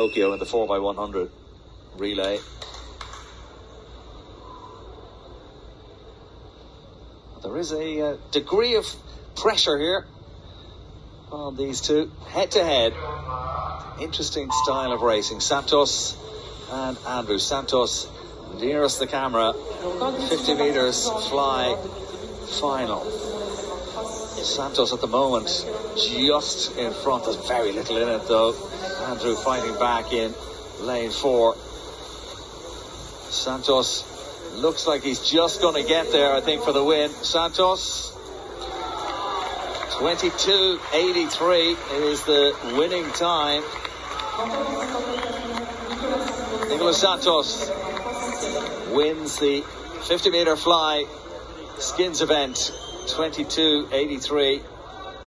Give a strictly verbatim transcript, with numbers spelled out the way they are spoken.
Tokyo in the four by one hundred relay. There is a uh, degree of pressure here on these two, head to head. Interesting style of racing. Santos and Andrew. Santos nearest the camera. fifty meters fly final. Santos at the moment just in front. There's very little in it though. Andrew fighting back in lane four. Santos looks like he's just going to get there, I think, for the win. Santos, twenty-two eighty-three is the winning time. Nicolas Santos wins the fifty meter fly skins event, twenty-two eighty-three.